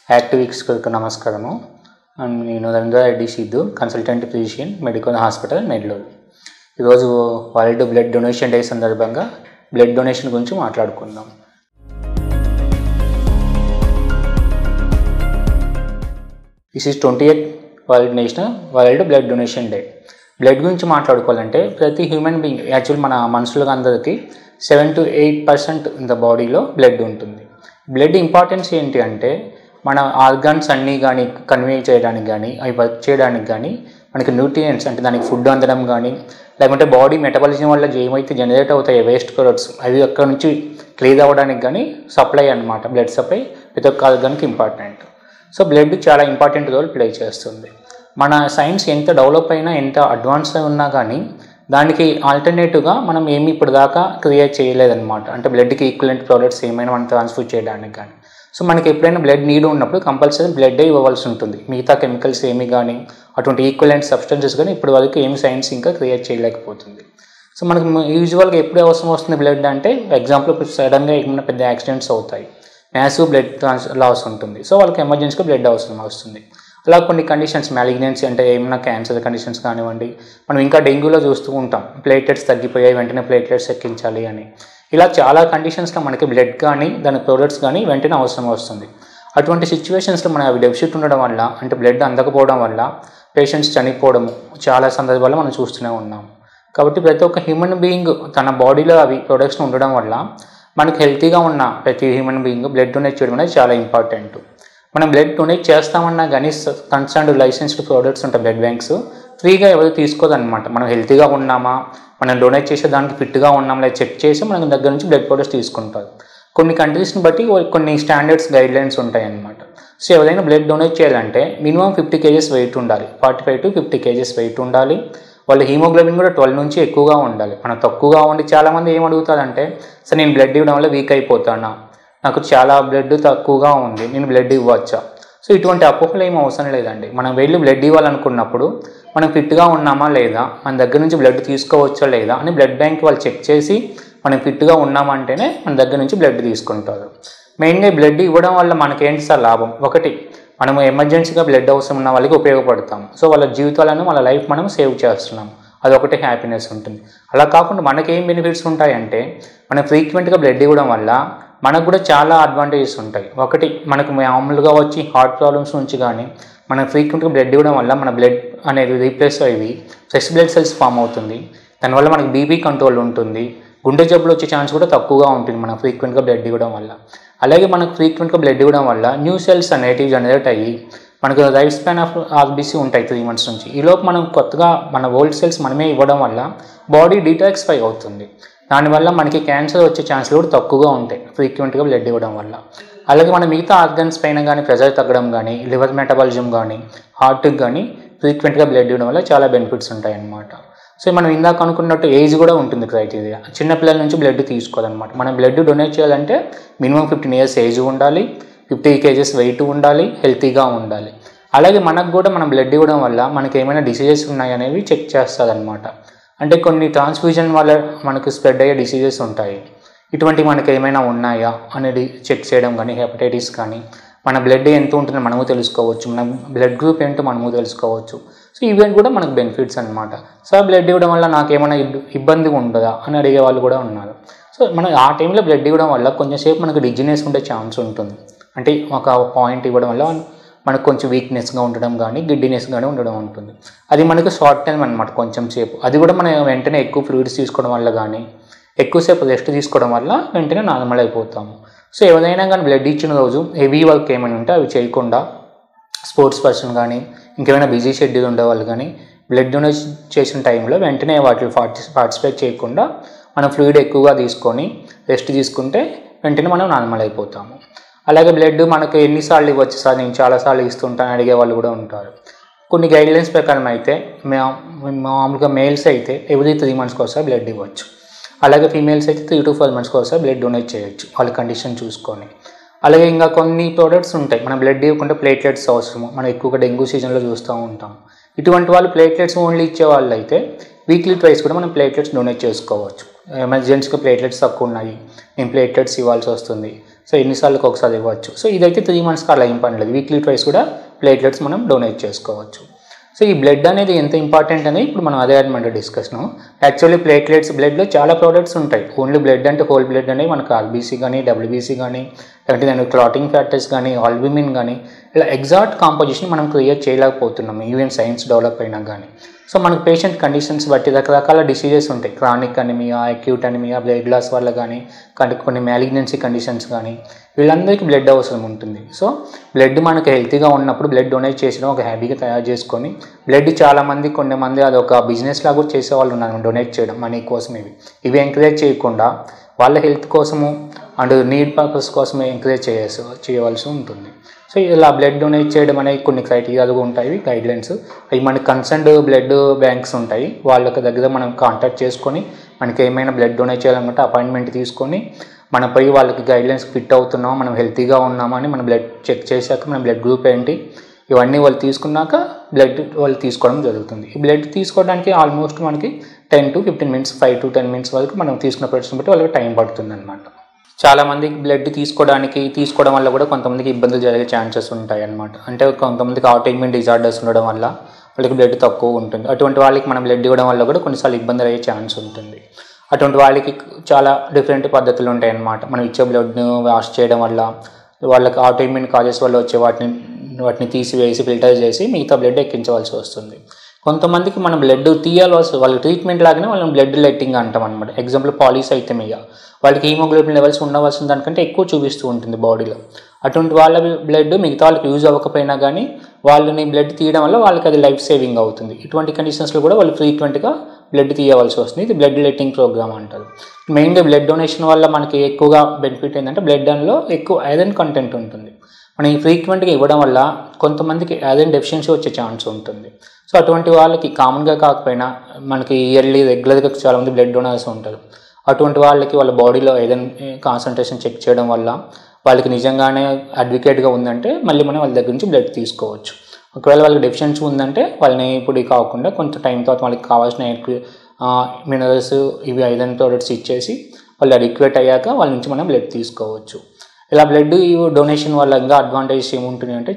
Active వీక్షకులకు నమస్కారము. నేను Ravindra Reddy Siddhu, consultant physician, medical hospital, Nellore. ఈరోజు వరల్డ్ బ్లడ్ డొనేషన్ డే సందర్భంగా బ్లడ్ డొనేషన్ గురించి మాట్లాడుకుందాం. This is 28th world blood donation day. Blood గురించి మాట్లాడుకోవాలంటే ప్రతి హ్యూమన్ బీయింగ్, యాక్చువల్ మన మనుషులకు అందరికీ 7 to 8% ఇన్ ద బాడీలో బ్లడ్ ఉంటుంది. బ్లడ్ ఇంపార్టెన్స్ ఏంటి అంటే మన ఆర్గాన్స్ అన్నీ కానీ కన్వే చేయడానికి కానీ, అవి వర్క్ చేయడానికి కానీ, మనకి న్యూట్రియంట్స్ అంటే దానికి ఫుడ్ అందడం కానీ, లేకుంటే బాడీ మెటబాలిజం వల్ల ఏమైతే జనరేట్ అవుతాయి వేస్ట్ ప్రొడక్ట్స్, అవి అక్కడ నుంచి క్లియర్ అవ్వడానికి కానీ సప్లై అనమాట. బ్లడ్ సప్లై ప్రతి ఒక్క ఆర్గాన్కి ఇంపార్టెంట్. సో బ్లడ్ చాలా ఇంపార్టెంట్ రోల్ ప్లే చేస్తుంది. మన సైన్స్ ఎంత డెవలప్ అయినా, ఎంత అడ్వాన్స్ ఉన్నా కానీ దానికి ఆల్టర్నేటివ్గా మనం ఏమి ఇప్పుడు దాకా క్రియేట్ చేయలేదన్నమాట. అంటే బ్లడ్కి ఈక్వలెంట్ ప్రోడక్ట్స్ ఏమైనా మనం ట్రాన్స్ఫర్ చేయడానికి కానీ. సో మనకి ఎప్పుడైనా బ్లడ్ నీడ్ ఉన్నప్పుడు కంపల్సరీ బ్లడ్ ఇవ్వవలసి ఉంటుంది. మిగతా కెమికల్స్ ఏమి కానీ, అటువంటి ఈక్వలెంట్ సబ్స్టెన్సెస్ కానీ ఇప్పుడు వరకు ఏమి సైన్స్ ఇంకా క్రియేట్ చేయలేకపోతుంది. సో మనకు యూజువల్గా ఎప్పుడు అవసరం వస్తుంది బ్లడ్ అంటే, ఎగ్జాంపుల్ ఇప్పుడు సడన్గా ఏమైనా పెద్ద యాక్సిడెంట్స్ అవుతాయి, మ్యాసివ్ బ్లడ్ లాస్ ఉంటుంది. సో వాళ్ళకి ఎమర్జెన్సీగా బ్లడ్ అవసరం వస్తుంది. అలా కొన్ని కండిషన్స్, మ్యాలిగ్నెన్సీ అంటే ఏమైనా క్యాన్సర్ కండిషన్స్ కానివ్వండి, మనం ఇంకా డెంగ్యూలో చూస్తూ ఉంటాం, ప్లేట్లెట్స్ తగ్గిపోయాయి వెంటనే ప్లేట్లెట్స్ ఎక్కించాలి అని. ఇలా చాలా కండిషన్స్లో మనకి బ్లడ్ కానీ దాని ప్రోడక్ట్స్ కానీ వెంటనే అవసరం వస్తుంది. అటువంటి సిచ్యువేషన్స్లో మనం అవి డెఫిసిట్ ఉండడం వల్ల, అంటే బ్లడ్ అందకపోవడం వల్ల పేషెంట్స్ చనిపోవడము చాలా సందర్భాల్లో మనం చూస్తూనే ఉన్నాం. కాబట్టి ప్రతి ఒక్క హ్యూమన్ బీయింగ్ తన బాడీలో అవి ప్రొడక్ట్స్ ఉండడం వల్ల మనకు హెల్తీగా ఉన్న ప్రతి హ్యూమన్ బీయింగ్ బ్లడ్ డొనేట్ చేయడం అనేది చాలా ఇంపార్టెంట్. మనం బ్లడ్ డొనేట్ చేస్తామన్నా కానీ కన్సర్న్డ్ లైసెన్స్డ్ ప్రోడక్ట్స్ ఉంటాయి బ్లడ్ బ్యాంక్స్, ఫ్రీగా ఎవరు తీసుకోదన్నమాట. మనం హెల్తీగా ఉన్నామా, మనం డొనేట్ చేసే దానికి ఫిట్గా ఉన్నామా లేదా చెక్ చేసి మన దగ్గర నుంచి బ్లడ్ ప్రొడక్ట్స్ తీసుకుంటారు. కొన్ని కంట్రీస్ని బట్టి కొన్ని స్టాండర్డ్స్ గైడ్లైన్స్ ఉంటాయి అన్నమాట. సో ఎవరైనా బ్లడ్ డొనేట్ చేయాలంటే మినిమం 50 kgs వెయిట్ ఉండాలి, 45 to 50 kgs వెయిట్ ఉండాలి. వాళ్ళ హీమోగ్లోబిన్ కూడా 12 నుంచి ఎక్కువగా ఉండాలి. మనం తక్కువగా ఉండి చాలామంది ఏం అడుగుతారంటే, సార్ నేను బ్లడ్ ఇవ్వడం వల్ల వీక్ అయిపోతానా, నాకు చాలా బ్లడ్ తక్కువగా ఉంది, నేను బ్లడ్ ఇవ్వచ్చా? సో ఇటువంటి అపోహలు ఏం అవసరం లేదండి. మనం వెళ్ళి బ్లడ్ ఇవ్వాలనుకున్నప్పుడు మనం ఫిట్గా ఉన్నామా లేదా, మన దగ్గర నుంచి బ్లడ్ తీసుకోవచ్చా లేదా అని బ్లడ్ బ్యాంక్ వాళ్ళు చెక్ చేసి మనం ఫిట్గా ఉన్నామంటేనే మన దగ్గర నుంచి బ్లడ్ తీసుకుంటారు. మెయిన్గా బ్లడ్ ఇవ్వడం వల్ల మనకేంటి సార్ లాభం? ఒకటి, మనము ఎమర్జెన్సీగా బ్లడ్ అవసరం ఉన్న వాళ్ళకి ఉపయోగపడతాం. సో వాళ్ళ జీవితాలను, వాళ్ళ లైఫ్ మనం సేవ్ చేస్తున్నాం. అదొకటి హ్యాపీనెస్ ఉంటుంది. అలా కాకుండా మనకేం బెనిఫిట్స్ ఉంటాయంటే, మనం ఫ్రీక్వెంట్గా బ్లడ్ ఇవ్వడం వల్ల మనకు కూడా చాలా అడ్వాంటేజెస్ ఉంటాయి. ఒకటి, మనకు మామూలుగా వచ్చి హార్ట్ ప్రాబ్లమ్స్ నుంచి కానీ మనం ఫ్రీక్వెంట్గా బ్లడ్ ఇవ్వడం వల్ల మన బ్లడ్ అనేది రీప్లేస్ అయ్యి ఫ్రెష్ బ్లడ్ సెల్స్ ఫామ్ అవుతుంది. దానివల్ల మనకి బీపీ కంట్రోల్ ఉంటుంది. గుండె జబ్బులు వచ్చే ఛాన్స్ కూడా తక్కువగా ఉంటుంది మనం ఫ్రీక్వెంట్గా బ్లడ్ ఇవ్వడం వల్ల. అలాగే మనకు ఫ్రీక్వెంట్గా బ్లడ్ ఇవ్వడం వల్ల న్యూ సెల్స్ అనేటివి జనరేట్ అయ్యి మనకు లైఫ్ స్పాన్ ఆఫ్ ఆర్బీసీ ఉంటాయి 3 months నుంచి. ఈలోపు మనం కొత్తగా మన ఓల్డ్ సెల్స్ మనమే ఇవ్వడం వల్ల బాడీ డీటాక్సిఫై అవుతుంది. దానివల్ల మనకి క్యాన్సర్ వచ్చే ఛాన్స్లు కూడా తక్కువగా ఉంటాయి ఫ్రీక్వెంట్గా బ్లడ్ ఇవ్వడం వల్ల. అలాగే మన మిగతా ఆర్గన్స్ పైన కానీ ప్రెజర్ తగ్గడం కానీ, లివర్ మెటబాలిజం కానీ, హార్ట్కి కానీ ఫ్రీక్వెంట్గా బ్లడ్ ఇవ్వడం వల్ల చాలా బెనిఫిట్స్ ఉంటాయి అన్నమాట. సో మనం ఇందాక అనుకున్నట్టు ఏజ్ కూడా ఉంటుంది క్రైటీరియా. చిన్నపిల్లల నుంచి బ్లడ్ తీసుకోవాలన్నమాట. మనం బ్లడ్ డొనేట్ చేయాలంటే మినిమం 15 years ఏజ్ ఉండాలి, 50 kgs వెయిట్ ఉండాలి, హెల్తీగా ఉండాలి. అలాగే మనకు కూడా మనం బ్లడ్ ఇవ్వడం వల్ల మనకి ఏమైనా డిసీజెస్ ఉన్నాయనేవి చెక్ చేస్తుందన్నమాట. అంటే కొన్ని ట్రాన్స్ఫ్యూజన్ వల్ల మనకు స్ప్రెడ్ అయ్యే డిసీజెస్ ఉంటాయి. ఇటువంటి మనకి ఏమైనా ఉన్నాయా అనేది చెక్ చేయడం కానీ, హెపటైటిస్ కానీ, మన బ్లడ్ ఎంత ఉంటుందో మనము తెలుసుకోవచ్చు, మన బ్లడ్ గ్రూప్ ఏంటో మనము తెలుసుకోవచ్చు. సో ఇవన్నీ కూడా మనకు బెనిఫిట్స్ అనమాట. సో బ్లడ్ ఇవ్వడం వల్ల నాకేమైనా ఇబ్బంది ఉంటుందా అని అడిగే వాళ్ళు కూడా ఉన్నారు. సో మనం ఆ టైంలో బ్లడ్ ఇవ్వడం వల్ల కొంచెంసేపు మనకు డిజినెస్ ఉండే ఛాన్స్ ఉంటుంది. అంటే ఒక పాయింట్ ఇవ్వడం వల్ల మనకు కొంచెం వీక్నెస్గా ఉండడం కానీ, గిడ్డినెస్ కానీ ఉండడం ఉంటుంది. అది మనకు షార్ట్ టైం అనమాట, కొంచెం సేపు. అది కూడా మనం వెంటనే ఎక్కువ ఫ్లూయిడ్స్ తీసుకోవడం వల్ల కానీ, ఎక్కువసేపు రెస్ట్ తీసుకోవడం వల్ల వెంటనే నార్మల్ అయిపోతాము. సో ఎవరైనా కానీ బ్లడ్ ఇచ్చిన రోజు హెవీ వర్క్ ఏమైనా ఉంటే అవి చేయకుండా, స్పోర్ట్స్ పర్సన్ కానీ, ఇంకేమైనా బిజీ షెడ్యూల్ ఉండేవాళ్ళు కానీ బ్లడ్ డొనేట్ చేసిన టైంలో వెంటనే వాటిని పార్టిసిపేట్ చేయకుండా మనం ఫ్లూయిడ్ ఎక్కువగా తీసుకొని రెస్ట్ తీసుకుంటే వెంటనే మనం నార్మల్ అయిపోతాము. అలాగే బ్లడ్ మనకు ఎన్నిసార్లు ఇవ్వచ్చు సార్, నేను చాలాసార్లు ఇస్తుంటాను అడిగే వాళ్ళు కూడా ఉంటారు. కొన్ని గైడ్లైన్స్ ప్రకారం అయితే మామూలుగా మేల్స్ అయితే ఎవ్రీ 3 months ఒకసారి బ్లడ్ ఇవ్వచ్చు. అలాగే ఫీమేల్స్ అయితే 3 to 4 months ఒకసారి బ్లడ్ డొనేట్ చేయొచ్చు, వాళ్ళ కండిషన్ చూసుకొని. అలాగే ఇంకా కొన్ని ప్రోడక్ట్స్ ఉంటాయి, మన బ్లడ్ ఇవ్వకుండా ప్లేట్లెట్స్ అవసరము. మనం ఎక్కువగా డెంగ్యూ సీజన్లో చూస్తూ ఉంటాం. ఇటువంటి వాళ్ళు ప్లేట్లెట్స్ ఓన్లీ ఇచ్చే వాళ్ళు అయితే వీక్లీ ట్వైస్ కూడా మనం ప్లేట్లెట్స్ డొనేట్ చేసుకోవచ్చు. ఎమర్జెన్సీగా ప్లేట్లెట్స్ తక్కువ ఉన్నాయి, నేను ప్లేట్లెట్స్ ఇవ్వాల్సి వస్తుంది, సో ఎన్నిసార్లకు ఒకసారి ఇవ్వచ్చు. సో ఇదైతే 3 monthsకి అలా ఏం పని లేదు. వీక్లీ ట్వైస్ కూడా ప్లేట్లెట్స్ మనం డొనేట్ చేసుకోవచ్చు. సో ఈ బ్లడ్ అనేది ఎంత ఇంపార్టెంట్ అనేది ఇప్పుడు మనం అదే అనమాట డిస్కషన్. యాక్చువల్లీ ప్లేట్లెట్స్ బ్లడ్లో చాలా ప్రోడక్ట్స్ ఉంటాయి. ఓన్లీ బ్లడ్ అంటే హోల్ బ్లడ్ అనేది మనకు ఆర్బీసీ కానీ డబ్ల్యూబీసీ కానీ లేకపోతే దాని క్లాటింగ్ ఫ్యాక్టర్స్ కానీ ఆల్బుమిన్ కానీ ఇలా ఎగ్జాక్ట్ కాంపోజిషన్ మనం క్రియేట్ చేయలేకపోతున్నాం ఈవెన్ సైన్స్ డెవలప్ అయినా కానీ. సో మనకు పేషెంట్ కండిషన్స్ బట్టి రకరకాల డిసీజెస్ ఉంటాయి. Chronic anaemia, acute anaemia, blood loss వల్ల కానీ కొన్ని మ్యాలిగ్నెన్సీ కండిషన్స్ కానీ వీళ్ళందరికీ బ్లడ్ అవసరం ఉంటుంది. సో బ్లడ్ మనకు హెల్తీగా ఉన్నప్పుడు బ్లడ్ డొనేట్ చేసడం ఒక హ్యాబీగా తయారు చేసుకొని బ్లడ్ చాలామంది కొంతమంది అది ఒక బిజినెస్ లాగా కూడా చేసేవాళ్ళు ఉన్నారు డొనేట్ చేయడం మనీ కోసం. ఇవి ఎంకరేజ్ చేయకుండా వాళ్ళ హెల్త్ కోసము అండ్ నీడ్ పర్పస్ కోసమే ఎంకరేజ్ చేయవలసి ఉంటుంది. సో ఇలా బ్లడ్ డొనేట్ చేయడం అనేది కొన్ని క్రైటీరియాలు ఉంటాయి, గైడ్లైన్స్. అవి మనకి కన్సర్న్డ్ బ్లడ్ బ్యాంక్స్ ఉంటాయి. వాళ్ళ దగ్గర మనం కాంటాక్ట్ చేసుకొని మనకి ఏమైనా బ్లడ్ డొనేట్ చేయాలనుకుంటే అపాయింట్మెంట్ తీసుకొని మనం పోయి వాళ్ళకి గైడ్లైన్స్ ఫిట్ అవుతున్నామా, మనం హెల్తీగా ఉన్నామా అని మనం బ్లడ్ చెక్ చేశాక మన బ్లడ్ గ్రూప్ ఏంటి ఇవన్నీ వాళ్ళు తీసుకున్నాక బ్లడ్ వాళ్ళు తీసుకోవడం జరుగుతుంది. ఈ బ్లడ్ తీసుకోవడానికి ఆల్మోస్ట్ మనకి 10 to 15 minutes 5 to 10 minutes వరకు మనం తీసుకున్న పర్సన్ బట్టి వాళ్ళకి టైం పడుతుంది అనమాట. చాలామందికి బ్లడ్ తీసుకోవడం వల్ల కూడా కొంతమందికి ఇబ్బందులు జరిగే ఛాన్సెస్ ఉంటాయి అన్నమాట. అంటే కొంతమందికి ఆటోఇమ్యూన్ డిజార్డర్స్ ఉండడం వల్ల వాళ్ళకి బ్లడ్ తక్కువ ఉంటుంది. అటువంటి వాళ్ళకి మనం బ్లడ్ ఇవ్వడం వల్ల కూడా కొన్నిసార్లు ఇబ్బందులు అయ్యే ఛాన్స్ ఉంటుంది. అటువంటి వాళ్ళకి చాలా డిఫరెంట్ పద్ధతులు ఉంటాయి అన్నమాట. మనం ఇచ్చే బ్లడ్ను వాష్ చేయడం వల్ల వాళ్ళకి ఆటోఇమ్యూన్ కాజెస్ వల్ల వచ్చే వాటిని తీసివేసి ఫిల్టర్ చేసి మిగతా బ్లడ్ ఎక్కించవలసి వస్తుంది. కొంతమందికి మనం బ్లడ్ తీయాల్సి వాళ్ళ ట్రీట్మెంట్ లాగానే వాళ్ళని బ్లడ్ లెట్టింగ్ అంటాం అనమాట. ఎగ్జాంపుల్ పాలీసైథెమియా, వాళ్ళకి హీమోగ్లోబిన్ లెవెల్స్ ఉండవలసిన దానికంటే ఎక్కువ చూపిస్తూ ఉంటుంది బాడీలో. అటువంటి వాళ్ళ బ్లడ్ మిగతా వాళ్ళకి యూజ్ అవ్వకపోయినా కానీ వాళ్ళని బ్లడ్ తీయడం వల్ల వాళ్ళకి అది లైఫ్ సేవింగ్ అవుతుంది. ఇటువంటి కండిషన్స్లో కూడా వాళ్ళు ఫ్రీక్వెంట్గా బ్లడ్ తీయవలసి వస్తుంది. ఇది బ్లడ్ లెట్టింగ్ ప్రోగ్రామ్ అంటారు. మెయిన్గా బ్లడ్ డొనేషన్ వల్ల మనకి ఎక్కువగా బెనిఫిట్ ఏంటంటే బ్లడ్ దానిలో ఎక్కువ ఐరన్ కంటెంట్ ఉంటుంది. మనం ఈ ఫ్రీక్వెంట్గా ఇవ్వడం వల్ల కొంతమందికి ఐరన్ డెఫిషియన్సీ వచ్చే ఛాన్స్ ఉంటుంది. సో అటువంటి వాళ్ళకి కామన్గా కాకపోయినా మనకి ఇయర్లీ రెగ్యులర్గా చాలామంది బ్లడ్ డొనర్స్ ఉంటారు. అటువంటి వాళ్ళకి వాళ్ళ బాడీలో ఐరన్ కాన్సన్ట్రేషన్ చెక్ చేయడం వల్ల వాళ్ళకి నిజంగానే అడ్వకేట్గా ఉందంటే మళ్ళీ మనం వాళ్ళ దగ్గర నుంచి బ్లడ్ తీసుకోవచ్చు. ఒకవేళ వాళ్ళకి డెఫిషియన్సీ ఉందంటే వాళ్ళని ఇప్పుడు కాకుండా కొంత టైం తర్వాత వాళ్ళకి కావాల్సిన మినరల్స్ ఇవి ఐరన్ ప్రోడక్ట్స్ ఇచ్చేసి వాళ్ళు అడిక్వేట్ అయ్యాక వాళ్ళ నుంచి మనం బ్లడ్ తీసుకోవచ్చు. ఇలా బ్లడ్ డొనేషన్ వల్ల ఇంకా అడ్వాంటేజెస్ ఏముంటుంది అంటే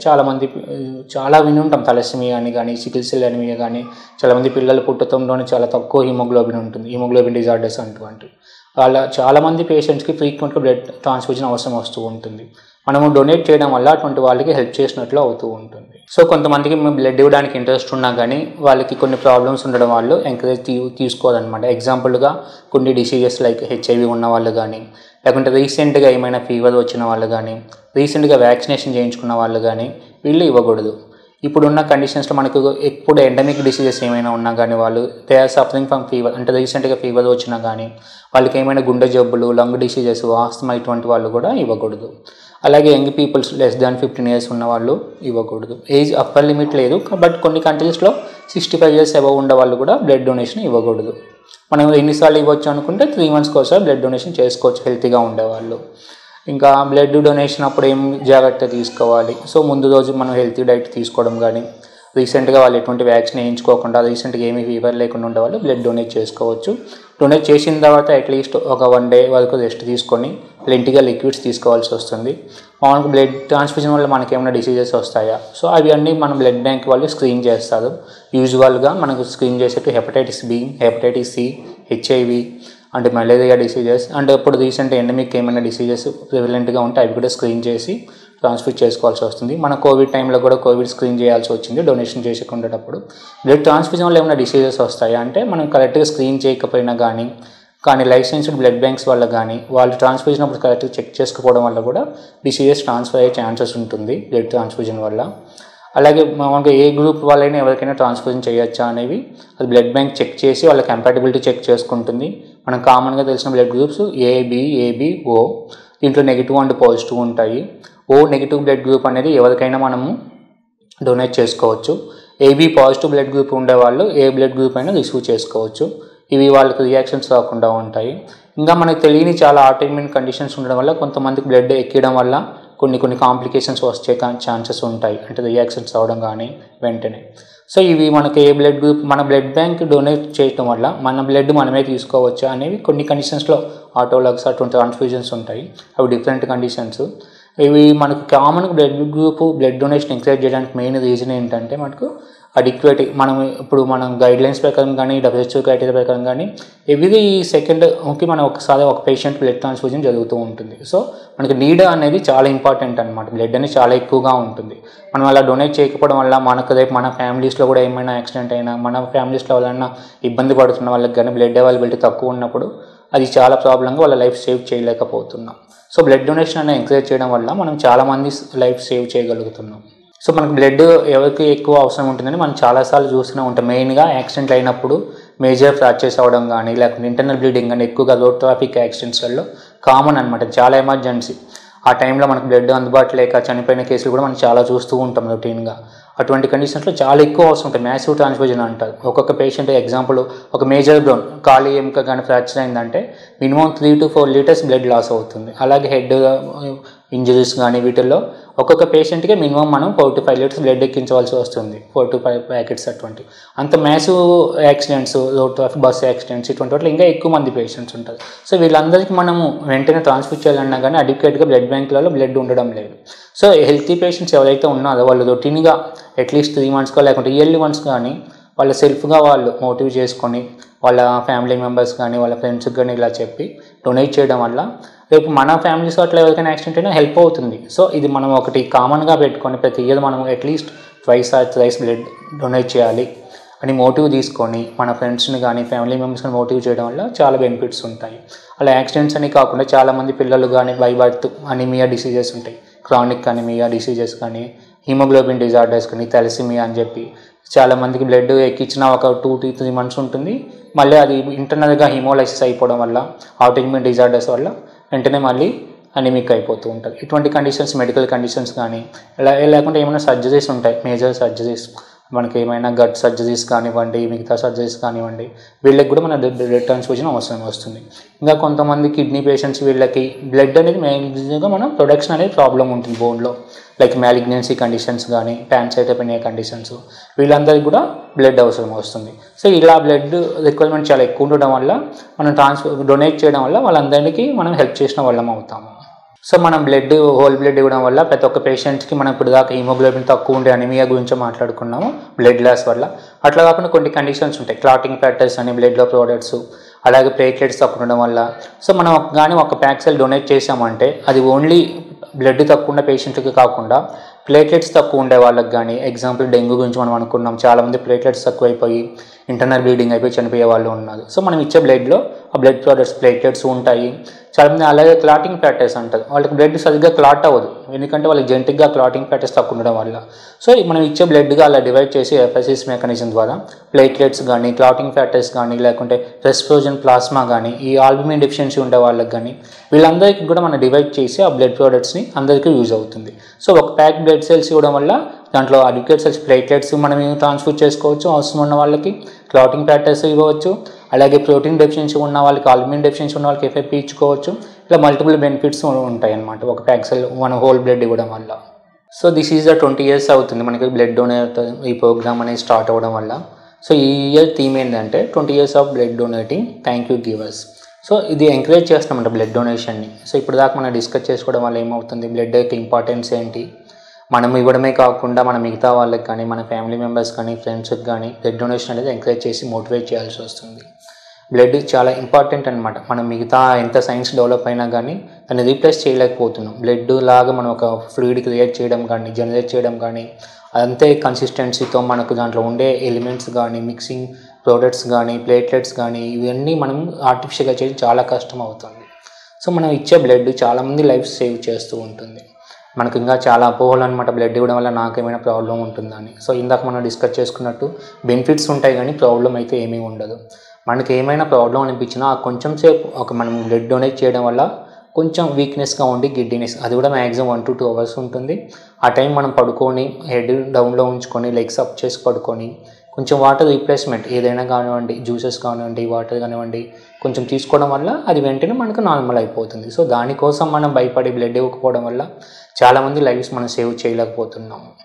చాలా విని ఉంటాం. తలసేమియా అని కానీ సికిల్ సెల్ అనీమియా కానీ చాలామంది పిల్లలు పుట్టడంలోనే చాలా తక్కువ హీమోగ్లోబిన్ ఉంటుంది, హీమోగ్లోబిన్ డిజార్డర్స్ అటువంటి వాళ్ళ చాలామంది పేషెంట్స్కి ఫ్రీక్వెంట్గా బ్లడ్ ట్రాన్స్ఫ్యూజన్ అవసరం వస్తూ ఉంటుంది. మనము డొనేట్ చేయడం వల్ల అటువంటి వాళ్ళకి హెల్ప్ చేసినట్లు అవుతూ ఉంటుంది. సో కొంతమందికి మేము బ్లడ్ ఇవ్వడానికి ఇంట్రెస్ట్ ఉన్నా కానీ వాళ్ళకి కొన్ని ప్రాబ్లమ్స్ ఉండడం వాళ్ళు ఎంకరేజ్ తీసుకోవాలన్నమాట. ఎగ్జాంపుల్గా కొన్ని డిసీజెస్ లైక్ హెచ్ఐవి ఉన్న వాళ్ళు కానీ లేకుంటే రీసెంట్గా ఏమైనా ఫీవర్ వచ్చిన వాళ్ళు కానీ రీసెంట్గా వ్యాక్సినేషన్ చేయించుకున్న వాళ్ళు కానీ వీళ్ళు ఇవ్వకూడదు. ఇప్పుడున్న కండిషన్స్లో మనకు ఎప్పుడు ఎండమిక్ డిసీజెస్ ఏమైనా ఉన్నా కానీ వాళ్ళు they are suffering from fever అంటే రీసెంట్గా ఫీవర్ వచ్చినా కానీ వాళ్ళకి ఏమైనా గుండె జబ్బులు, లంగ్ డిసీజెస్, ఆస్తమా ఇటువంటి వాళ్ళు కూడా ఇవ్వకూడదు. అలాగే young peoples less than 15 years ఉన్న వాళ్ళు ఇవ్వకూడదు. ఏజ్ అప్పర్ లిమిట్ లేదు, బట్ కొన్ని కంట్రీస్లో 65 years అబవ్ ఉండే వాళ్ళు కూడా బ్లడ్ డొనేషన్ ఇవ్వకూడదు. మనం ఎన్నిసార్లు ఇవ్వచ్చు అనుకుంటే 3 monthsకి ఒకసారి బ్లడ్ డొనేషన్ చేసుకోవచ్చు హెల్తీగా ఉండేవాళ్ళు. ఇంకా బ్లడ్ డొనేషన్ అప్పుడు ఏం జాగ్రత్త తీసుకోవాలి. సో ముందు రోజు మనం హెల్తీ డైట్ తీసుకోవడం కానీ రీసెంట్గా వాళ్ళు ఎటువంటి వ్యాక్సిన్ వేయించుకోకుండా రీసెంట్గా ఏమీ ఫీవర్ లేకుండా ఉండేవాళ్ళు బ్లడ్ డొనేట్ చేసుకోవచ్చు. డొనేట్ చేసిన తర్వాత అట్లీస్ట్ ఒక 1 day వరకు రెస్ట్ తీసుకొని ప్లెంటీగా లిక్విడ్స్ తీసుకోవాల్సి వస్తుంది. మామూలుగా బ్లడ్ ట్రాన్స్ఫ్యూజన్ వల్ల మనకి ఏమైనా డిసీజెస్ వస్తాయా, సో అవి అన్నీ మనం బ్లడ్ బ్యాంక్ వాళ్ళు స్క్రీన్ చేస్తారు. యూజువల్గా మనకు స్క్రీన్ చేసేట్టు hepatitis B, hepatitis C, HIV and malaria diseases and ఇప్పుడు రీసెంట్ ఎండమిక్ ఏమైనా డిసీజెస్ ప్రివలెంట్గా ఉంటే అవి కూడా స్క్రీన్ చేసి ట్రాన్స్ఫ్యూజ్ చేసుకోవాల్సి వస్తుంది. మన కోవిడ్ టైంలో కూడా కోవిడ్ స్క్రీన్ చేయాల్సి వచ్చింది డొనేషన్ చేసుకునేటప్పుడు. బ్లడ్ ట్రాన్స్ఫ్యూజన్ వల్ల ఏమైనా డిసీజెస్ వస్తాయా అంటే మనం కరెక్ట్గా స్క్రీన్ చేయకపోయినా కానీ లైసెన్స్డ్ బ్లడ్ బ్యాంక్స్ వల్ల కానీ వాళ్ళు ట్రాన్స్ఫ్యూజన్ అప్పుడు కరెక్ట్గా చెక్ చేసుకోవడం వల్ల కూడా డిసీజెస్ ట్రాన్స్ఫర్ అయ్యే ఛాన్సెస్ ఉంటుంది బ్లడ్ ట్రాన్స్ఫ్యూజన్ వల్ల. అలాగే మామూలుగా ఏ గ్రూప్ వాళ్ళైనా ఎవరికైనా ట్రాన్స్ఫ్యూజన్ చేయొచ్చా అనేవి అది బ్లడ్ బ్యాంక్ చెక్ చేసి వాళ్ళ కంపాటబిలిటీ చెక్ చేసుకుంటుంది. మనం కామన్గా తెలిసిన బ్లడ్ గ్రూప్స్ ఏబి, ఓ. దీంట్లో నెగిటివ్ అండ్ పాజిటివ్ ఉంటాయి. ఓ నెగిటివ్ బ్లడ్ గ్రూప్ అనేది ఎవరికైనా మనము డొనేట్ చేసుకోవచ్చు. ఏబి పాజిటివ్ బ్లడ్ గ్రూప్ ఉండేవాళ్ళు ఏ బ్లడ్ గ్రూప్ అయినా రిసీవ్ చేసుకోవచ్చు. ఇవి వాళ్ళకి రియాక్షన్స్ రాకుండా ఉంటాయి. ఇంకా మనకు తెలియని చాలా ఆటోఇమ్యూన్ కండిషన్స్ ఉండడం వల్ల కొంతమందికి బ్లడ్ ఎక్కడం వల్ల కొన్ని కాంప్లికేషన్స్ వచ్చే ఛాన్సెస్ ఉంటాయి, అంటే రియాక్షన్స్ అవడం కానీ వెంటనే. సో ఇవి మనకి ఏ బ్లడ్ గ్రూప్ మన బ్లడ్ బ్యాంక్ డొనేట్ చేయడం వల్ల మన బ్లడ్ మనమే తీసుకోవచ్చు అనేవి కొన్ని కండిషన్స్లో ఆటోలాగ్స్ అటువంటి ట్రాన్స్ఫ్యూజన్స్ ఉంటాయి. అవి డిఫరెంట్ కండిషన్స్. ఇవి మనకు common blood group blood donation encourage చేయడానికి మెయిన్ రీజన్ ఏంటంటే మనకు అడిక్వేట్ మనం గైడ్లైన్స్ ప్రకారం కానీ WHO క్రైటీరియా ప్రకారం కానీ ఎవ్రీ సెకండ్కి మనం ఒకసారి ఒక పేషెంట్ బ్లడ్ ట్రాన్స్ఫ్యూజన్ జరుగుతూ ఉంటుంది. సో మనకి నీడ్ అనేది చాలా ఇంపార్టెంట్ అనమాట. బ్లడ్ అనేది చాలా ఎక్కువగా ఉంటుంది. మనం అలా డొనేట్ చేయకపోవడం వల్ల మనకు రేపు మన ఫ్యామిలీస్లో కూడా ఏమైనా యాక్సిడెంట్ అయినా మన ఫ్యామిలీస్లో వాళ్ళైనా ఇబ్బంది పడుతున్న వాళ్ళకి కానీ బ్లడ్ అవైలబిలిటీ తక్కువ ఉన్నప్పుడు అది చాలా ప్రాబ్లంగా వాళ్ళ లైఫ్ సేవ్ చేయలేకపోతున్నాం. సో బ్లడ్ డొనేషన్ అనేది ఎంకరేజ్ చేయడం వల్ల మనం చాలామంది లైఫ్ సేవ్ చేయగలుగుతున్నాం. సో మనకు బ్లడ్ ఎవరికి ఎక్కువ అవసరం ఉంటుందని మనం చాలాసార్లు చూస్తూనే ఉంటాం. మెయిన్గా యాక్సిడెంట్లు అయినప్పుడు మేజర్ ఫ్రాక్చర్స్ అవ్వడం కానీ లేకపోతే ఇంటర్నల్ బ్లీడింగ్ కానీ ఎక్కువగా రోడ్ ట్రాఫిక్ యాక్సిడెంట్స్లలో కామన్ అనమాట. చాలా ఎమర్జెన్సీ. ఆ టైంలో మనకు బ్లడ్ అందుబాటు లేక చనిపోయిన కేసులు కూడా మనం చాలా చూస్తూ ఉంటాం రొటీన్గా. అటువంటి కండిషన్స్లో చాలా ఎక్కువ అవసరం ఉంటుంది. మ్యాసివ్ ట్రాన్స్ఫ్యూజన్ అంటారు. ఒక్కొక్క పేషెంట్ ఎగ్జాంపుల్ ఒక మేజర్ బ్రోన్ కాలి ఎముక కానీ ఫ్రాక్చర్ అయిందంటే minimum 3 to 4 litres blood loss అవుతుంది. అలాగే హెడ్ ఇంజరీస్ కానీ వీటిల్లో ఒక్కొక్క పేషెంట్కి మినిమం మనం 4 to 5 లీటర్స్ బ్లడ్ ఎక్కించవలసి వస్తుంది. 4 to 5 ప్యాకెట్స్ అటువంటి. అంత massive accidents, road traffic, bus accidents ఇటువంటి వాటిలో ఇంకా ఎక్కువ మంది పేషెంట్స్ ఉంటారు. సో వీళ్ళందరికీ మనము వెంటనే ట్రాన్స్ఫ్యూజ్ చేయాలన్నా కానీ అడిక్వేట్గా బ్లడ్ బ్యాంకులలో బ్లడ్ ఉండడం లేదు. సో హెల్తీ పేషెంట్స్ ఎవరైతే ఉన్నారో వాళ్ళు రొటీన్గా అట్లీస్ట్ 3 monthsకో లేకుంటే ఇయర్లీ వన్స్ కానీ వాళ్ళ సెల్ఫ్గా వాళ్ళు మోటివ్ చేసుకొని వాళ్ళ ఫ్యామిలీ మెంబర్స్ కానీ వాళ్ళ ఫ్రెండ్స్కి కానీ ఇలా చెప్పి డొనేట్ చేయడం వల్ల రేపు మన ఫ్యామిలీస్ అట్లా ఎవరికైనా యాక్సిడెంట్ అయినా హెల్ప్ అవుతుంది. సో ఇది మనం ఒకటి కామన్గా పెట్టుకొని ప్రతి ఇయర్ మనం అట్లీస్ట్ 2 or 3 బ్లడ్ డొనేట్ చేయాలి అని మోటివ్ తీసుకొని మన ఫ్రెండ్స్ని కానీ ఫ్యామిలీ మెంబర్స్ని మోటివ్ చేయడం వల్ల చాలా బెనిఫిట్స్ ఉంటాయి. అలా యాక్సిడెంట్స్ అని కాకుండా చాలామంది పిల్లలు కానీ బై బర్త్ అనీమియా డిసీజెస్ ఉంటాయి. క్రానిక్ అనీమియా డిసీజెస్ కానీ హిమోగ్లోబిన్ డిజార్డర్స్ కానీ థాలసీమియా అని చెప్పి చాలామందికి బ్లడ్ ఎక్కించిన ఒక 2 to 3 months ఉంటుంది. మళ్ళీ అది ఇంటర్నల్గా హిమోలైసిస్ అయిపోవడం వల్ల ఆటోఇమ్యూన్ డిజార్డర్స్ వల్ల వెంటనే మళ్ళీ అనీమిక్ అయిపోతూ ఉంటుంది. ఇటువంటి కండిషన్స్ మెడికల్ కండిషన్స్ కానీ లేకుంటే ఏమైనా సర్జరీస్ ఉంటాయి. మేజర్ సర్జరీస్ మనకి ఏమైనా గట్ సర్జరీస్ కానివ్వండి, మిగతా సర్జరీస్ కానివ్వండి, వీళ్ళకి కూడా మన బ్లడ్ ట్రాన్స్ఫ్యూజన్ అవసరం వస్తుంది. ఇంకా కొంతమంది కిడ్నీ పేషెంట్స్ వీళ్ళకి బ్లడ్ అనేది మెయిన్గా మనం ప్రొడక్షన్ అనేది ప్రాబ్లం ఉంటుంది బోన్లో. లైక్ మ్యాలిగ్నెన్సీ కండిషన్స్ కానీ ప్యాన్సైటోపెనియా కండిషన్స్ వీళ్ళందరికీ కూడా బ్లడ్ అవసరం వస్తుంది. సో ఇలా బ్లడ్ రిక్వైర్మెంట్ చాలా ఎక్కువ ఉండడం వల్ల మనం డొనేట్ చేయడం వల్ల వాళ్ళందరికీ మనం హెల్ప్ చేసిన వాళ్ళం అవుతాము. సో మనం బ్లడ్ హోల్ బ్లడ్ ఇవ్వడం వల్ల ప్రతి ఒక్క పేషెంట్కి మనం ఇప్పుడు దాకా హిమోగ్లోబిన్ తక్కువ ఉండే అనీమియా గురించి మాట్లాడుకున్నాము బ్లడ్ లాస్ వల్ల. అట్లా కాకుండా కొన్ని కండిషన్స్ ఉంటాయి. క్లాటింగ్ ఫ్యాక్టర్స్ అని బ్లడ్లో ప్రోడక్ట్స్, అలాగే ప్లేట్లెట్స్ తక్కువ ఉండడం వల్ల. సో మనం కానీ ఒక ప్యాక్ సెల్ డొనేట్ చేసామంటే అది ఓన్లీ బ్లడ్ తక్కువ ఉన్న పేషెంట్కి కాకుండా ప్లేట్లెట్స్ తక్కువ ఉండే వాళ్ళకి కానీ, ఎగ్జాంపుల్ డెంగ్యూ గురించి మనం అనుకున్నాం, చాలామంది ప్లేట్లెట్స్ తక్కువ అయిపోయి ఇంటర్నల్ బ్లీడింగ్ అయిపోయి చనిపోయే వాళ్ళు ఉన్నారు. సో మనం ఇచ్చే బ్లడ్లో ఆ బ్లడ్ ప్రోడక్ట్స్ ప్లేట్లెట్స్ ఉంటాయి. చాలామంది అలాగే క్లాటింగ్ ఫ్యాక్టర్స్ అంటారు. వాళ్ళకి బ్లడ్ సరిగ్గా క్లాట్ అవ్వదు, ఎందుకంటే వాళ్ళకి జెనెటిక్గా క్లాటింగ్ ఫ్యాక్టర్స్ తక్కువ ఉండడం వల్ల. సో మనం ఇచ్చే బ్లడ్గా అలా డివైడ్ చేసి ఎఫ్ఎస్ఎస్ మెకానిజం ద్వారా ప్లేట్లెట్స్ కానీ, క్లాటింగ్ ఫ్యాక్టర్స్ కానీ, లేకుంటే రెస్ట్రోజన్ ప్లాస్మా కానీ, ఈ ఆల్బుమిన్ డెఫిషియన్సీ ఉండే వాళ్ళకి కానీ వీళ్ళందరికీ కూడా మనం డివైడ్ చేసి ఆ బ్లడ్ ప్రోడక్ట్స్ని అందరికీ యూజ్ అవుతుంది. సో ఒక ప్యాక్ బ్లడ్ సెల్స్ ఇవ్వడం వల్ల దాంట్లో అడిక్వేట్ సెల్స్ ప్లేట్లెట్స్ మనం ట్రాన్స్ఫర్ చేసుకోవచ్చు, అవసరం ఉన్న వాళ్ళకి క్లాటింగ్ ఫ్యాక్టర్స్ ఇవ్వచ్చు, అలాగే ప్రోటీన్ డెఫిషియన్సీ ఉన్న వాళ్ళకి, ఆల్బుమిన్ డెఫిషియన్సీ ఉన్న వాళ్ళకి ఎఫ్ఎఫ్పి ఇచ్చుకోవచ్చు. ఇలా మల్టిపుల్ బెనిఫిట్స్ ఉంటాయి అన్నమాట ఒక ప్యాక్ సెల్ మన హోల్ బ్లడ్ ఇవ్వడం వల్ల. సో దిస్ ఈజ్ 20 years అవుతుంది మనకి బ్లడ్ డొనేట్ ఈ ప్రోగ్రామ్ అనేది స్టార్ట్ అవ్వడం వల్ల. సో ఈ ఇయర్ థీమ్ ఏంటంటే 20 years of blood donating, thank you givers. So ఇది ఎంకరేజ్ చేస్తామంట బ్లడ్ డొనేషన్ని. సో ఇప్పుడు దాకా మనం డిస్కస్ చేసుకోవడం వల్ల ఏమవుతుంది, బ్లడ్ యొక్క ఇంపార్టెన్స్ ఏంటి, మనం ఇవ్వడమే కాకుండా మన మిగతా వాళ్ళకి కానీ, మన ఫ్యామిలీ మెంబర్స్ కానీ, ఫ్రెండ్స్కి కానీ బ్లడ్ డొనేషన్ అనేది ఎంకరేజ్ చేసి మోటివేట్ చేయాల్సి వస్తుంది. బ్లడ్ చాలా ఇంపార్టెంట్ అనమాట. మనం మిగతా ఎంత సైన్స్ డెవలప్ అయినా కానీ దాన్ని రీప్లేస్ చేయలేకపోతున్నాం. బ్లడ్ లాగా మనం ఒక ఫ్లూయిడ్ క్రియేట్ చేయడం కానీ, జనరేట్ చేయడం కానీ, అంతే కన్సిస్టెన్సీతో మనకు దాంట్లో ఉండే ఎలిమెంట్స్ కానీ, మిక్సింగ్ ప్రోడక్ట్స్ కానీ, ప్లేట్లెట్స్ కానీ ఇవన్నీ మనం ఆర్టిఫిషియల్గా చేసి చాలా కష్టం అవుతుంది. సో మనం ఇచ్చే బ్లడ్ చాలామంది లైఫ్ సేవ్ చేస్తూ ఉంటుంది. మనకు ఇంకా చాలా అపోహలు అనమాట, బ్లడ్ ఇవ్వడం వల్ల నాకేమైనా ప్రాబ్లం ఉంటుందని. సో ఇందాక మనం డిస్కస్ చేసుకున్నట్టు బెనిఫిట్స్ ఉంటాయి కానీ ప్రాబ్లం అయితే ఏమీ ఉండదు. మనకి ఏమైనా ప్రాబ్లం అనిపించినా కొంచెం సేపు మనం బ్లడ్ డొనేట్ చేయడం వల్ల కొంచెం వీక్నెస్గా ఉండి గిడ్డినెస్, అది కూడా మ్యాక్సిమం 1 to 2 hours ఉంటుంది. ఆ టైం మనం పడుకొని హెడ్ డౌన్లో ఉంచుకొని లెగ్స్ అప్ చేసి పడుకొని కొంచెం వాటర్ రీప్లేస్మెంట్ ఏదైనా కానివ్వండి, జ్యూసెస్ కానివ్వండి, వాటర్ కానివ్వండి కొంచెం తీసుకోవడం వల్ల అది వెంటనే మనకు నార్మల్ అయిపోతుంది. సో దానికోసం మనం భయపడి బ్లడ్ ఇవ్వకపోవడం వల్ల చాలామంది లైఫ్స్ మనం సేవ్ చేయలేకపోతున్నాము.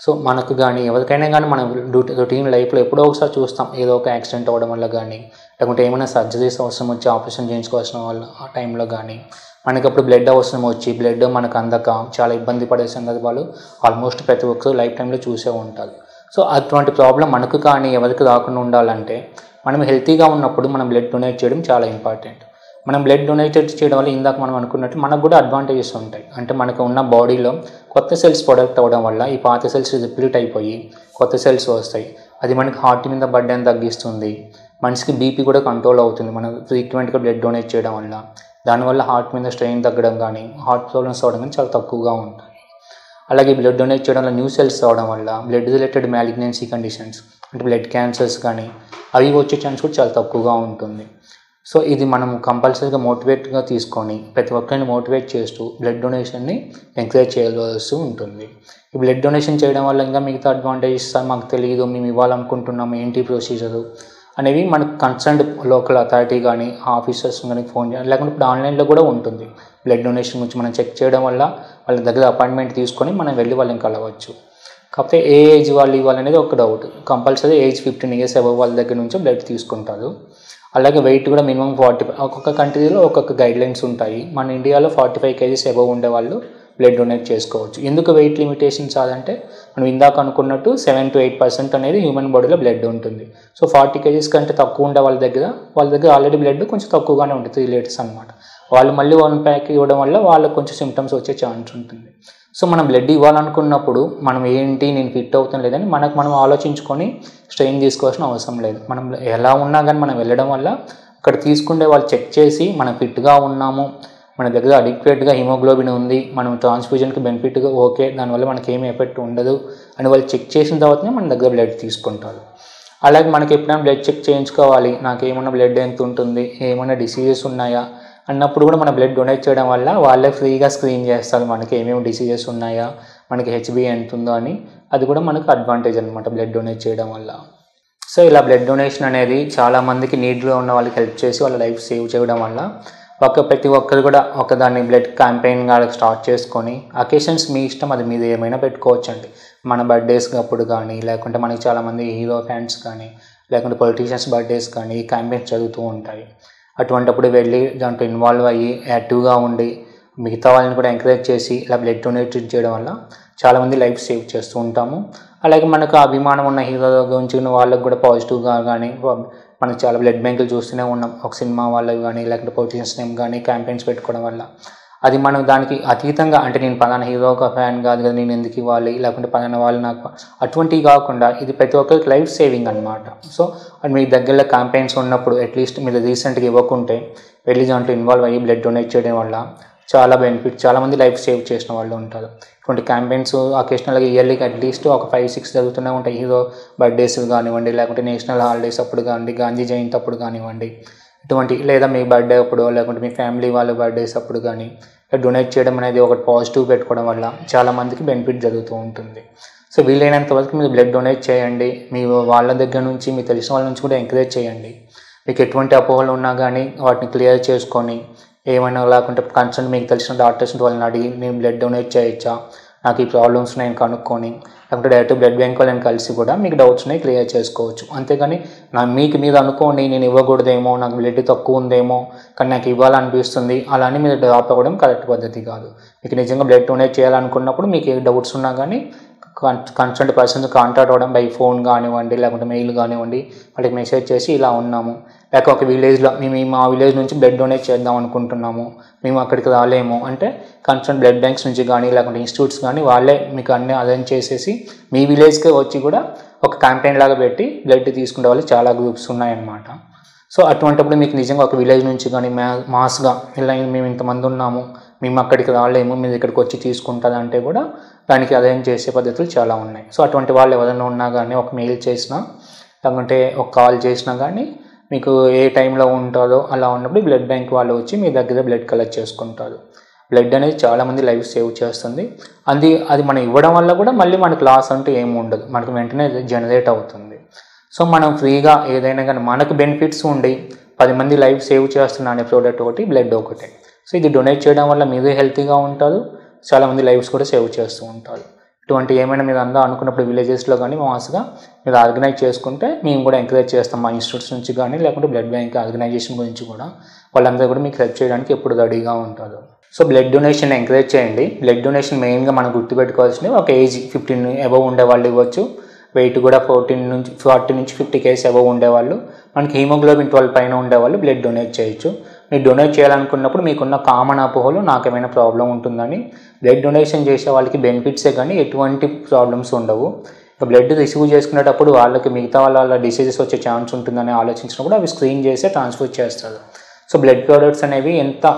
సో మనకు కానీ ఎవరికైనా కానీ మనం రొటీన్ లైఫ్లో ఎప్పుడో ఒకసారి చూస్తాం, ఏదో ఒక యాక్సిడెంట్ అవ్వడం వల్ల కానీ, లేకుంటే ఏమైనా సర్జరీస్ అవసరం వచ్చి ఆపరేషన్ చేయించుకోవాల్సిన వాళ్ళ ఆ టైంలో కానీ, మనకి అప్పుడు బ్లడ్ అవసరం వచ్చి బ్లడ్ మనకు అందక చాలా ఇబ్బంది పడే సందర్భాలు ఆల్మోస్ట్ ప్రతి ఒక్కరు లైఫ్ టైంలో చూసే ఉంటారు. సో అటువంటి ప్రాబ్లం మనకు కానీ ఎవరికి రాకుండా ఉండాలంటే మనం హెల్తీగా ఉన్నప్పుడు మనం బ్లడ్ డొనేట్ చేయడం చాలా ఇంపార్టెంట్. మనం బ్లడ్ డొనేట్ చేయడం వల్ల ఇందాక మనం అనుకున్నట్టు మనకు కూడా అడ్వాంటేజెస్ ఉంటాయి. అంటే మనకు ఉన్న బాడీలో కొత్త సెల్స్ ప్రొడక్ట్ అవ్వడం వల్ల ఈ పాత సెల్స్ రిప్లీట్ అయిపోయి కొత్త సెల్స్ వస్తాయి. అది మనకి హార్ట్ మీద బర్డెన్ తగ్గిస్తుంది. మనిషికి బీపీ కూడా కంట్రోల్ అవుతుంది మనం ఫ్రీక్వెంట్గా బ్లడ్ డొనేట్ చేయడం వల్ల. దానివల్ల హార్ట్ మీద స్ట్రెయిన్ తగ్గడం కానీ, హార్ట్ ప్రాబ్లమ్స్ అవ్వడం కానీ చాలా తక్కువగా ఉంటాయి. అలాగే బ్లడ్ డొనేట్ చేయడం వల్ల న్యూ సెల్స్ రావడం వల్ల బ్లడ్ రిలేటెడ్ మ్యాలిగ్నెన్సీ కండిషన్స్ అంటే బ్లడ్ క్యాన్సర్స్ కానీ అవి వచ్చే ఛాన్స్ కూడా చాలా తక్కువగా ఉంటుంది. సో ఇది మనం కంపల్సరీగా మోటివేట్గా తీసుకొని ప్రతి ఒక్కరిని మోటివేట్ చేస్తూ బ్లడ్ డొనేషన్ని ఎంకరేజ్ చేయవలసి ఉంటుంది. ఈ బ్లడ్ డొనేషన్ చేయడం వల్ల ఇంకా మిగతా అడ్వాంటేజెస్ మాకు తెలియదు, మేము ఇవ్వాలనుకుంటున్నాము, ఏంటి ప్రొసీజరు అనేవి మనకు కన్సర్న్డ్ లోకల్ అథారిటీ కానీ ఆఫీసర్స్ కానీ ఫోన్ చేయాలి. లేకుంటే ఇప్పుడు ఆన్లైన్లో కూడా ఉంటుంది బ్లడ్ డొనేషన్ గురించి మనం చెక్ చేయడం వల్ల వాళ్ళ దగ్గర అపాయింట్మెంట్ తీసుకొని మనం వెళ్ళి వాళ్ళని కలవచ్చు. కాకపోతే ఏ ఏజ్ వాళ్ళు ఇవ్వాలనేది ఒక doubt. Compulsory age 15 years above వాళ్ళ దగ్గర నుంచి బ్లడ్ తీసుకుంటారు. అలాగే వెయిట్ కూడా మినిమం 45, ఒక్కొక్క కంట్రీలో ఒక్కొక్క గైడ్లైన్స్ ఉంటాయి. మన ఇండియాలో 45 kgs అబవ్ ఉండే వాళ్ళు బ్లడ్ డొనేట్ చేసుకోవచ్చు. ఎందుకు వెయిట్ లిమిటేషన్స్ అదంటే మనం ఇందాక అనుకున్నట్టు 7 to 8% అనేది హ్యూమన్ బాడీలో బ్లడ్ ఉంటుంది. సో 40 kgs కంటే తక్కువ ఉండే వాళ్ళ దగ్గర ఆల్రెడీ బ్లడ్ కొంచెం తక్కువగానే ఉంటుంది, 3 liters అనమాట. వాళ్ళు మళ్ళీ 1 pack ఇవ్వడం వల్ల వాళ్ళకు కొంచెం సిమ్టమ్స్ వచ్చే ఛాన్స్ ఉంటుంది. సో మనం బ్లడ్ ఇవ్వాలనుకున్నప్పుడు మనం ఏంటి నేను ఫిట్ అవుతాను లేదని మనం ఆలోచించుకొని స్ట్రెయిన్ తీసుకోవాల్సిన అవసరం లేదు. మనం ఎలా ఉన్నా కానీ మనం వెళ్ళడం వల్ల అక్కడ తీసుకునే వాళ్ళు చెక్ చేసి మనం ఫిట్గా ఉన్నాము, మన దగ్గర అడిక్వేట్గా హిమోగ్లోబిన్ ఉంది, మనం ట్రాన్స్ఫ్యూజన్కి బెనిఫిట్గా ఓకే, దానివల్ల మనకి ఏమి ఎఫెక్ట్ ఉండదు అని వాళ్ళు చెక్ చేసిన తర్వాతనే మన దగ్గర బ్లడ్ తీసుకుంటారు. అలాగే మనకి ఎప్పుడైనా బ్లడ్ చెక్ చేయించుకోవాలి, నాకు ఏమైనా బ్లడ్ ఎంత ఉంటుంది, ఏమైనా డిసీజెస్ ఉన్నాయా అన్నప్పుడు కూడా మన బ్లడ్ డొనేట్ చేయడం వల్ల వాళ్ళే ఫ్రీగా స్క్రీన్ చేస్తారు మనకి ఏమేమి డిసీజెస్ ఉన్నాయా, మనకి హెచ్బి ఎంత ఉందో అని. అది కూడా మనకు అడ్వాంటేజ్ అనమాట బ్లడ్ డొనేట్ చేయడం వల్ల. సో ఇలా బ్లడ్ డొనేషన్ అనేది చాలామందికి నీడ్లో ఉన్న వాళ్ళకి హెల్ప్ చేసి వాళ్ళ లైఫ్ సేవ్ చేయడం వల్ల ప్రతి ఒక్కరు కూడా దాన్ని బ్లడ్ క్యాంపెయిన్గా స్టార్ట్ చేసుకొని అకేషన్స్ మీ ఇష్టం, అది మీద ఏమైనా పెట్టుకోవచ్చండి. మన బర్త్డేస్ అప్పుడు కానీ, లేకుంటే మనకి చాలామంది హీరో ఫ్యాన్స్ కానీ, లేకుంటే పొలిటీషియన్స్ బర్త్డేస్ కానీ ఈ క్యాంపెయిన్స్ జరుగుతూ ఉంటాయి. అటువంటిప్పుడు వెళ్ళి దాంట్లో ఇన్వాల్వ్ అయ్యి యాక్టివ్గా ఉండి మిగతా వాళ్ళని కూడా ఎంకరేజ్ చేసి ఇలా బ్లడ్ డొనేట్ చేయడం వల్ల చాలామంది లైఫ్ సేవ్ చేస్తూ ఉంటాము. అలాగే మనకు అభిమానం ఉన్న హీరో గురించి వాళ్ళకు కూడా పాజిటివ్గా కానీ మనకు చాలా బ్లడ్ బ్యాంకులు చూస్తూనే ఉన్నాం. ఒక సినిమా వాళ్ళకి కానీ లేకపోతే పొలిటీషియన్స్ నేమ్ కానీ క్యాంపెయిన్స్ పెట్టుకోవడం వల్ల అది మనం దానికి అతీతంగా అంటే నేను పలానా హీరో ఒక ఫ్యాన్ కాదు కదా నేను ఎందుకు ఇవ్వాలి, లేకుంటే పలానా వాళ్ళు నాకు అటువంటివి కాకుండా ఇది ప్రతి ఒక్కరికి లైఫ్ సేవింగ్ అనమాట. సో మీ దగ్గరలో క్యాంపెయిన్స్ ఉన్నప్పుడు అట్లీస్ట్ మీరు రీసెంట్గా ఇవ్వకుంటే వెళ్ళి దాంట్లో ఇన్వాల్వ్ అయ్యి బ్లడ్ డొనేట్ చేయడం వల్ల చాలా బెనిఫిట్, చాలామంది లైఫ్ సేవ్ చేసిన వాళ్ళు ఉంటారు. ఇటువంటి క్యాంపెయిన్స్ అకేషనల్గా ఇయర్లీకి అట్లీస్ట్ ఒక 5-6 జరుగుతూనే ఉంటాయి. హీరో బర్త్డేస్ కానివ్వండి, లేకుంటే నేషనల్ హాలిడేస్ అప్పుడు కానివ్వండి, గాంధీ జయంతి అప్పుడు కానివ్వండి, ఇటువంటి లేదా మీ బర్త్డే అప్పుడు లేకుంటే మీ ఫ్యామిలీ వాళ్ళ బర్త్డేస్ అప్పుడు కానీ డొనేట్ చేయడం అనేది ఒకటి పాజిటివ్ పెట్టుకోవడం వల్ల చాలామందికి బెనిఫిట్ జరుగుతూ ఉంటుంది. సో వీలైనంత వరకు మీరు బ్లడ్ డొనేట్ చేయండి. మీ వాళ్ళ దగ్గర నుంచి మీ తెలిసిన వాళ్ళ నుంచి కూడా ఎంకరేజ్ చేయండి. మీకు ఎటువంటి అపోహలు ఉన్నా కానీ వాటిని క్లియర్ చేసుకొని ఏమైనా లేకుంటే కన్సర్న్ మీకు తెలిసిన డాక్టర్స్ వాళ్ళని అడిగి నేను బ్లడ్ డొనేట్ చేయొచ్చా, నాకు ఈ ప్రాబ్లమ్స్ నేను కనుక్కొని లేకుంటే డైరెక్ట్ బ్లడ్ బ్యాంక్ వాళ్ళని కలిసి కూడా మీకు డౌట్స్ని క్లియర్ చేసుకోవచ్చు. అంతేగాని మీకు మీరు అనుకోండి నేను ఇవ్వకూడదేమో, నాకు బ్లడ్ తక్కువ ఉందేమో కానీ నాకు ఇవ్వాలనిపిస్తుంది అలా అని మీరు డ్రాప్ అవ్వడం కరెక్ట్ పద్ధతి కాదు. మీకు నిజంగా బ్లడ్ డొనేట్ చేయాలనుకున్నప్పుడు మీకు ఏ డౌట్స్ ఉన్నా కానీ కన్సర్న్డ్ పర్సన్స్ కాంటాక్ట్ అవ్వడం బై ఫోన్ కానివ్వండి లేకుంటే మెయిల్ కానివ్వండి, వాళ్ళకి మెసేజ్ చేసి ఇలా ఉన్నాము, లేక ఒక విలేజ్లో మేము మా విలేజ్ నుంచి బ్లడ్ డొనేట్ చేద్దాం అనుకుంటున్నాము, మేము అక్కడికి రాలేము అంటే కన్సర్న్ బ్లడ్ బ్యాంక్స్ నుంచి కానీ లేకుంటే ఇన్స్టిట్యూట్స్ కానీ వాళ్ళే మీకు అన్నీ అరేంజ్ చేసేసి మీ విలేజ్కి వచ్చి కూడా ఒక క్యాంపెయిన్ లాగా పెట్టి బ్లడ్ తీసుకునే వాళ్ళు చాలా గ్రూప్స్ ఉన్నాయన్నమాట. సో అటువంటిప్పుడు మీకు నిజంగా ఒక విలేజ్ నుంచి కానీ మాస్గా ఇలా మేము ఇంతమంది ఉన్నాము, మేము అక్కడికి రాలేము, మీరు ఇక్కడికి వచ్చి తీసుకుంటుందంటే కూడా దానికి అరేంజ్ చేసే పద్ధతులు చాలా ఉన్నాయి. సో అటువంటి వాళ్ళు ఎవరైనా ఉన్నా కానీ ఒక మెయిల్ చేసినా లేకుంటే ఒక కాల్ చేసినా కానీ మీకు ఏ టైంలో ఉంటుందో అలా ఉన్నప్పుడు బ్లడ్ బ్యాంక్ వాళ్ళు వచ్చి మీ దగ్గర బ్లడ్ కలెక్ట్ చేసుకుంటారు. బ్లడ్ అనేది చాలామంది లైఫ్ సేవ్ చేస్తుంది. అది మనం ఇవ్వడం వల్ల కూడా మళ్ళీ మనకు లాస్ అంటూ ఏమి ఉండదు, మనకు వెంటనే జనరేట్ అవుతుంది. సో మనం ఫ్రీగా ఏదైనా కానీ మనకు బెనిఫిట్స్ ఉండి 10 మంది లైఫ్ సేవ్ చేస్తున్నా అనే ప్రోడక్ట్ ఒకటి బ్లడ్ ఒకటే. సో ఇది డొనేట్ చేయడం వల్ల మీరు హెల్తీగా ఉంటారు, చాలామంది లైఫ్స్ కూడా సేవ్ చేస్తూ ఉంటారు. ఇటువంటి ఏమైనా మీరు అందరూ అనుకున్నప్పుడు విలేజెస్లో కానీ మాస్గా మీరు ఆర్గనైజ్ చేసుకుంటే మేము కూడా ఎంకరేజ్ చేస్తాం మా ఇన్స్టిట్యూట్స్ నుంచి కానీ, లేకుంటే బ్లడ్ బ్యాంక్ ఆర్గనైజేషన్ గురించి కూడా వాళ్ళందరూ కూడా మీకు హెల్ప్ చేయడానికి ఎప్పుడు రెడీగా ఉంటారు. సో బ్లడ్ డొనేషన్ ఎంకరేజ్ చేయండి. బ్లడ్ డొనేషన్ మెయిన్గా మనం గుర్తుపెట్టుకోవాల్సినవి ఒక ఏజ్ 15 అబవ్ ఉండే వాళ్ళు ఇవ్వచ్చు, వెయిట్ కూడా 40 నుంచి 50 kgs అబవ్ ఉండేవాళ్ళు, మనకి హీమోగ్లోబిన్ 12 పైన ఉండేవాళ్ళు బ్లడ్ డొనేట్ చేయొచ్చు. మీరు డొనేట్ చేయాలనుకున్నప్పుడు మీకున్న కామన్ అపోహలు నాకేమైనా ప్రాబ్లం ఉంటుందని, బ్లడ్ డొనేషన్ చేసే వాళ్ళకి బెనిఫిట్సే కానీ ఎటువంటి ప్రాబ్లమ్స్ ఉండవు. బ్లడ్ రిసీవ్ చేసుకునేటప్పుడు వాళ్ళకి మిగతా వాళ్ళ డిసీజెస్ వచ్చే ఛాన్స్ ఉంటుందని ఆలోచించినప్పుడు అవి స్క్రీన్ చేసి ట్రాన్స్ఫర్ చేస్తారు. సో బ్లడ్ ప్రోడక్ట్స్ అనేవి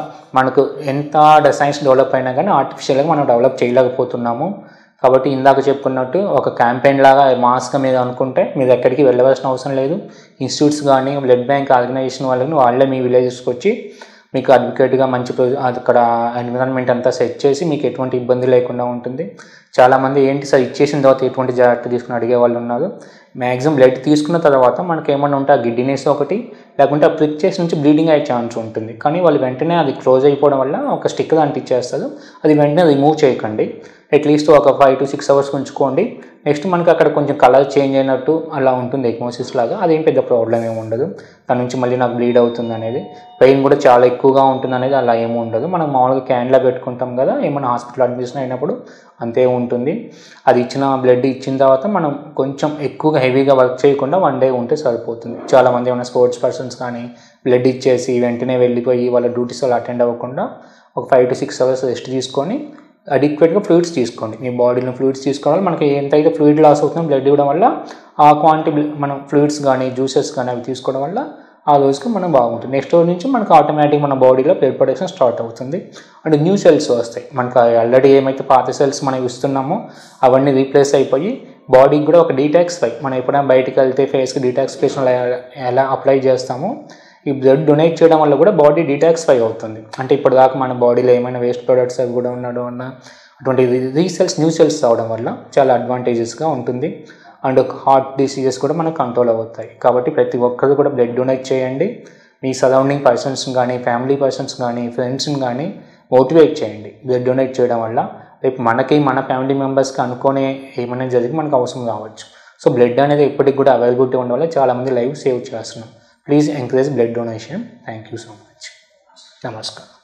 ఎంత సైన్స్ డెవలప్ అయినా కానీ ఆర్టిఫిషియల్గా మనం డెవలప్ చేయలేకపోతున్నాము. కాబట్టి ఇందాక చెప్పుకున్నట్టు ఒక క్యాంపెయిన్ లాగా మాస్గా మీద అనుకుంటే మీరు ఎక్కడికి వెళ్ళవలసిన అవసరం లేదు. ఇన్స్టిట్యూట్స్ కానీ బ్లడ్ బ్యాంక్ ఆర్గనైజేషన్ వాళ్ళే మీ విలేజెస్కి వచ్చి మీకు అడ్వకేట్గా మంచి అక్కడ ఎన్విరాన్మెంట్ అంతా సెట్ చేసి మీకు ఎటువంటి ఇబ్బంది లేకుండా ఉంటుంది. చాలామంది ఏంటి సార్ ఇచ్చేసిన తర్వాత ఎటువంటి జాగ్రత్త తీసుకుని అడిగే వాళ్ళు ఉన్నారు. మ్యాక్సిమం బ్లడ్ తీసుకున్న తర్వాత మనకి ఏమన్నా ఉంటే ఆ గిడ్డినెస్ ఒకటి, లేకుంటే ఆ ప్రిక్ చేసి నుంచి బ్లీడింగ్ అయ్యే ఛాన్స్ ఉంటుంది. కానీ వాళ్ళు వెంటనే అది క్లోజ్ అయిపోవడం వల్ల ఒక స్టిక్కర్ అంటించేస్తారు. అది వెంటనే రిమూవ్ చేయకండి. అట్లీస్ట్ ఒక 5 to 6 hours ఉంచుకోండి. నెక్స్ట్ మనకి అక్కడ కొంచెం కలర్ చేంజ్ అయినట్టు అలా ఉంటుంది ఎక్మోసిస్ లాగా, అదేం పెద్ద ప్రాబ్లం ఏమి ఉండదు. దాని నుంచి మళ్ళీ నాకు బ్లీడ్ అవుతుంది అనేది, పెయిన్ కూడా చాలా ఎక్కువగా ఉంటుంది అనేది అలా ఏమి ఉండదు. మనం మామూలుగా క్యాన్లా పెట్టుకుంటాం కదా ఏమైనా హాస్పిటల్ అడ్మిషన్ అయినప్పుడు, అంతే ఉంటుంది. అది బ్లడ్ ఇచ్చిన తర్వాత మనం కొంచెం ఎక్కువగా హెవీగా వర్క్ చేయకుండా 1 day ఉంటే సరిపోతుంది. చాలామంది ఏమైనా స్పోర్ట్స్ పర్సన్స్ కానీ బ్లడ్ ఇచ్చేసి వెంటనే వెళ్ళిపోయి వాళ్ళ డ్యూటీస్ అలా అటెండ్ అవ్వకుండా ఒక 5 to 6 hours రెస్ట్ తీసుకొని అడిక్వేట్గా ఫ్లూయిడ్స్ తీసుకోండి. మీ బాడీలో ఫ్లూయిడ్స్ తీసుకోవాలి. మనకి ఎంతైతే ఫ్లూయిడ్ లాస్ అవుతుందో బ్లడ్ ఇవ్వడం వల్ల ఆ క్వాంటిటీ మనం ఫ్లూయిడ్స్ కానీ జ్యూసెస్ కానీ అవి తీసుకోవడం వల్ల ఆ రోజుకి మనం బాగుంటుంది. నెక్స్ట్ రోజు నుంచి మనకు ఆటోమేటిక్ మన బాడీలో బ్లడ్ ప్రొడక్షన్ స్టార్ట్ అవుతుంది. అండ్ న్యూ సెల్స్ వస్తాయి. మనకు ఆల్రెడీ ఏమైతే పాత సెల్స్ మనం ఇస్తున్నామో అవన్నీ రీప్లేస్ అయిపోయి బాడీకి కూడా ఒక డీటాక్సిఫై, మనం ఎప్పుడైనా బయటికి వెళ్తే ఫేస్కి డీటాక్సిఫికేషన్ ఎలా అప్లై చేస్తామో ఈ బ్లడ్ డొనేట్ చేయడం వల్ల కూడా బాడీ డీటాక్సిఫై అవుతుంది. అంటే ఇప్పటిదాకా మన బాడీలో ఏమైనా వేస్ట్ ప్రొడక్ట్స్ అవి కూడా ఉండడం వల్ల అటువంటి రీసెల్స్ న్యూ సెల్స్ రావడం వల్ల చాలా అడ్వాంటేజెస్గా ఉంటుంది. అండ్ హార్ట్ డిసీజెస్ కూడా మనకు కంట్రోల్ అవుతాయి. కాబట్టి ప్రతి ఒక్కరు కూడా బ్లడ్ డొనేట్ చేయండి. మీ సరౌండింగ్ పర్సన్స్ కానీ, ఫ్యామిలీ పర్సన్స్ కానీ, ఫ్రెండ్స్ని కానీ మోటివేట్ చేయండి. బ్లడ్ డొనేట్ చేయడం వల్ల రేపు మన ఫ్యామిలీ మెంబర్స్కి అనుకునే ఏమైనా జరిగి మనకు అవసరం రావచ్చు. సో బ్లడ్ అనేది ఎప్పటికి కూడా అవైలబిలిటీ ఉండడం వల్ల చాలామంది లైఫ్ సేవ్ చేస్తున్నాం. Please encourage blood donation. Thank you so much. Namaskar.